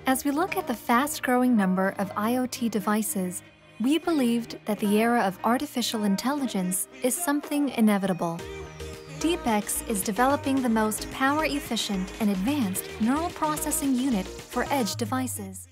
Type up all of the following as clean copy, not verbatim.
As we look at the fast-growing number of IoT devices, we believed that the era of artificial intelligence is something inevitable. DEEPX is developing the most power-efficient and advanced neural processing unit for edge devices.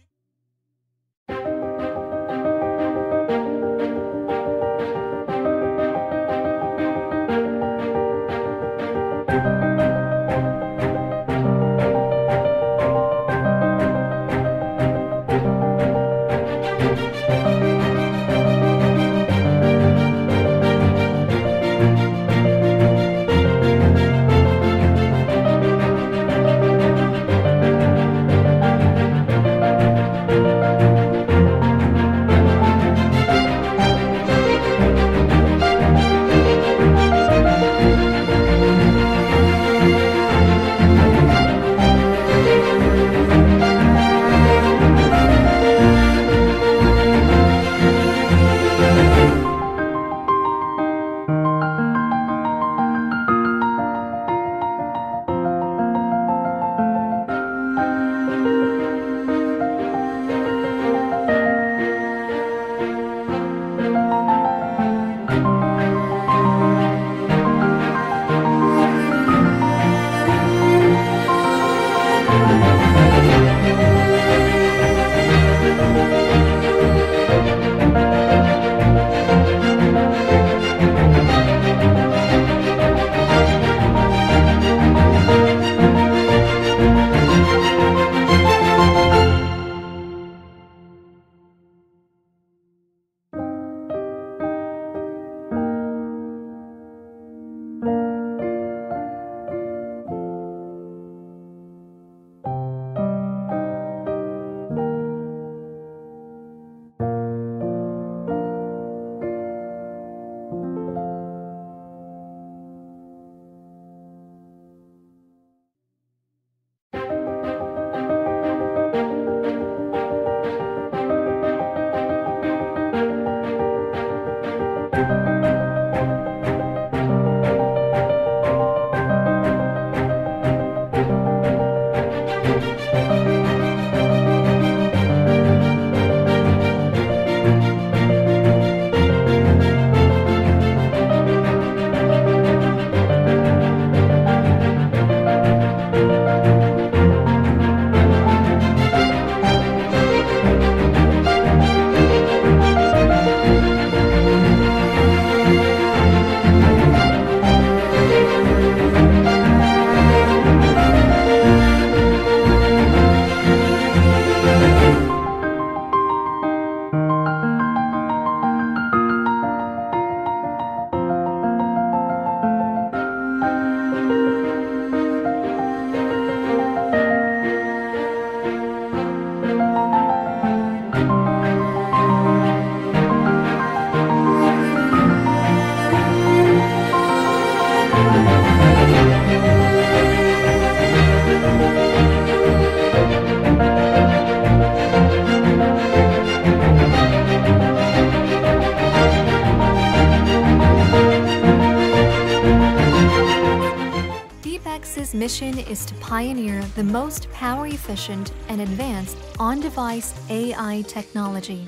DEEPX's mission is to pioneer the most power-efficient and advanced on-device AI technology.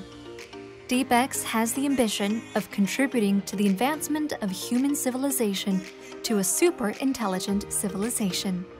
DEEPX has the ambition of contributing to the advancement of human civilization to a super-intelligent civilization.